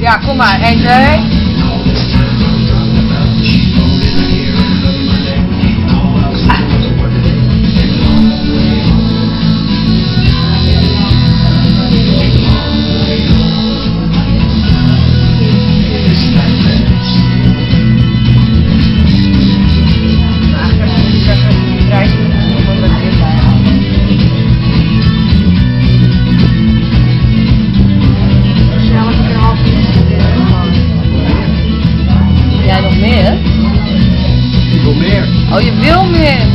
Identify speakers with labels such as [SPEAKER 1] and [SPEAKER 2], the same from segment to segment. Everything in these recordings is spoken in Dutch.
[SPEAKER 1] Ja, kom maar. 1, 2. Jij nog meer?
[SPEAKER 2] Ik wil meer.
[SPEAKER 1] Oh, je wil meer?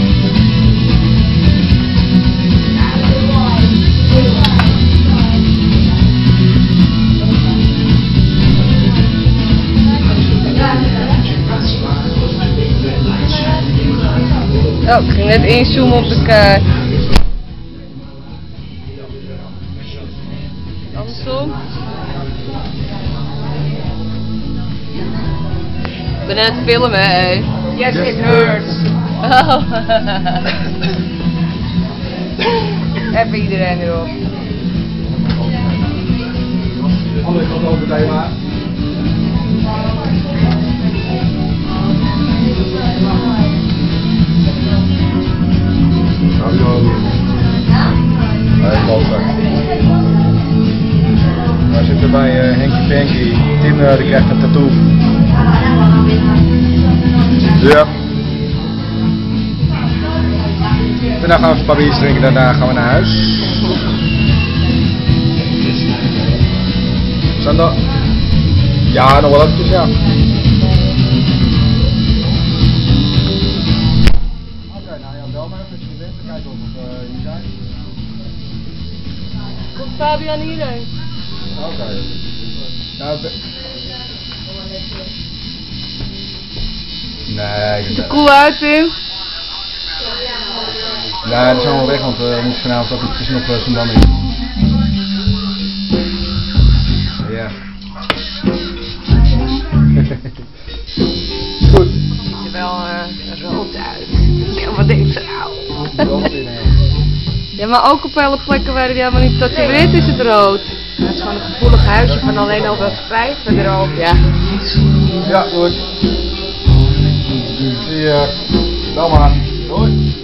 [SPEAKER 1] Oh, ik ging net inzoomen op de kaart. Andersom. Ik ben aan het filmen, hè.
[SPEAKER 3] Yes, it hurts.
[SPEAKER 1] Oh.
[SPEAKER 3] Even iedereen erop.
[SPEAKER 2] Andere kant over het thema. Nou, zo. Hij klopt. We zitten bij Hanky Panky. Tim die krijgt een tattoo. Ja. Daarna gaan we een paar biertjes drinken, daarna gaan we naar huis. Sander? Ja, nog wel eventjes, ja. Oké, nou ja, bel maar even als je er bent. Dan kijken of we hier zijn.
[SPEAKER 1] Komt Fabian hierheen?
[SPEAKER 2] Oké. Nou, nee, ik
[SPEAKER 1] Ziet er cool uit, Tim.
[SPEAKER 2] nee, dat is allemaal weg, want we moeten vanavond ook nog zo'n dam in. Ja. Goed.
[SPEAKER 3] Ziet er wel rood uit. Ja, wat denkt ze nou?
[SPEAKER 1] Ja, maar ook op alle plekken waar hij helemaal niet tatoeëerd is het rood.
[SPEAKER 3] Het is gewoon een gevoelig huisje van alleen al dat vijven erop.
[SPEAKER 1] Ja.
[SPEAKER 2] Ja, goed. Zie je. Bel maar. Doei.